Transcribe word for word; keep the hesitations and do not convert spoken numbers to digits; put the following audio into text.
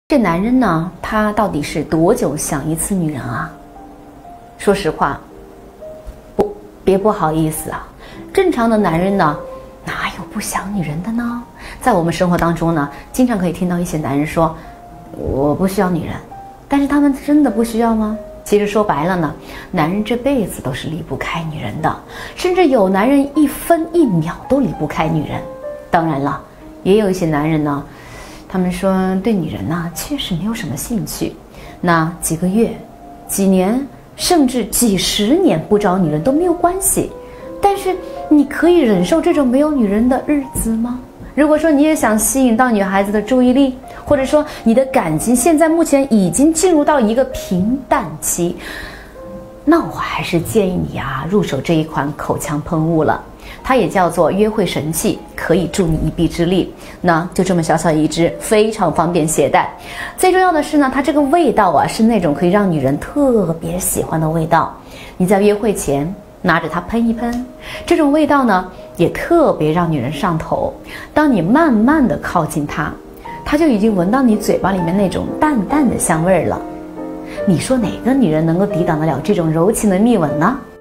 这男人呢，他到底是多久想一次女人啊？说实话，不，别不好意思啊。正常的男人呢，哪有不想女人的呢？在我们生活当中呢，经常可以听到一些男人说：“我不需要女人。”但是他们真的不需要吗？其实说白了呢，男人这辈子都是离不开女人的，甚至有男人一分一秒都离不开女人。当然了，也有一些男人呢。他们说对女人呢确实没有什么兴趣，那几个月、几年甚至几十年不找女人都没有关系，但是你可以忍受这种没有女人的日子吗？如果说你也想吸引到女孩子的注意力，或者说你的感情现在目前已经进入到一个平淡期，那我还是建议你啊入手这一款口腔喷雾了。它也叫做约会神器，可以助你一臂之力。那就这么小小一支，非常方便携带。最重要的是呢，它这个味道啊，是那种可以让女人特别喜欢的味道。你在约会前拿着它喷一喷，这种味道呢，也特别让女人上头。当你慢慢的靠近它，它就已经闻到你嘴巴里面那种淡淡的香味了。你说哪个女人能够抵挡得了这种柔情的蜜吻呢？